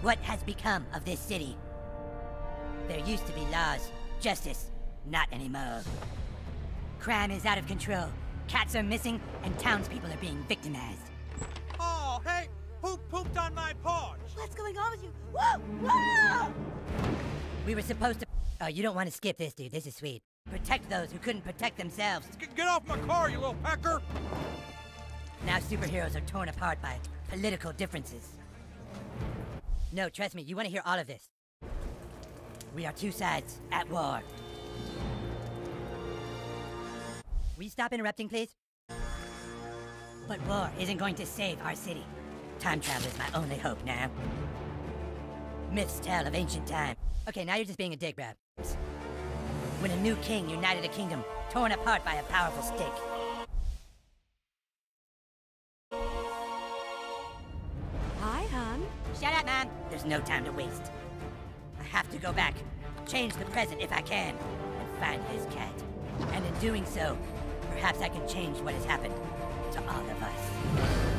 What has become of this city? There used to be laws, justice, not anymore. Crime is out of control. Cats are missing, and townspeople are being victimized. Oh, hey! Who pooped on my porch? What's going on with you? Whoa! Whoa! We were supposed to... Oh, you don't want to skip this, dude. This is sweet. Protect those who couldn't protect themselves. Get off my car, you little pecker! Now superheroes are torn apart by political differences. No, trust me, you want to hear all of this. We are two sides at war. Will you stop interrupting, please? But war isn't going to save our city. Time travel is my only hope now. Myths tell of ancient time. Okay, now you're just being a dick, bruh. When a new king united a kingdom torn apart by a powerful stick. Hi, hon. Shut up, Mom! There's no time to waste. I have to go back, change the present if I can, and find his cat. And in doing so, perhaps I can change what has happened to all of us.